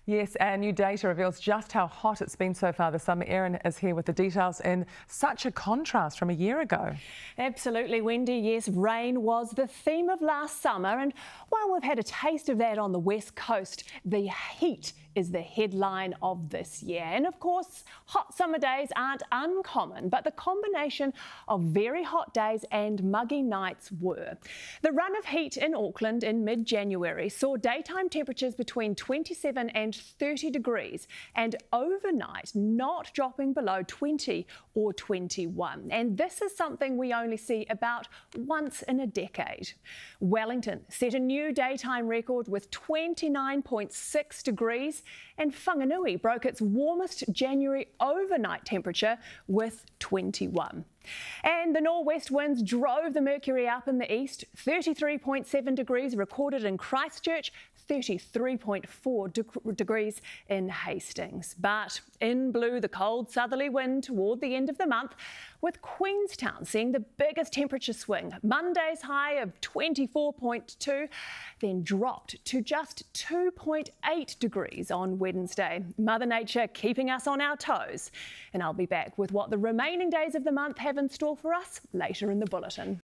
Yes, and new data reveals just how hot it's been so far this summer. Erin is here with the details in such a contrast from a year ago. Absolutely, Wendy. Yes, rain was the theme of last summer, and while we've had a taste of that on the west coast, the heat is the headline of this year. And of course, hot summer days aren't uncommon, but the combination of very hot days and muggy nights were. The run of heat in Auckland in mid-January saw daytime temperatures between 27 and 30 degrees and overnight not dropping below 20 or 21. And this is something we only see about once in a decade. Wellington set a new daytime record with 29.6 degrees, and Whanganui broke its warmest January overnight temperature with 21. And the northwest winds drove the mercury up in the east. 33.7 degrees recorded in Christchurch, 33.4 degrees in Hastings. But in blew the cold southerly wind toward the end of the month, with Queenstown seeing the biggest temperature swing. Monday's high of 24.2 then dropped to just 2.8 degrees on Wednesday. Mother Nature keeping us on our toes. And I'll be back with what the remaining days of the month have in store for us later in the bulletin.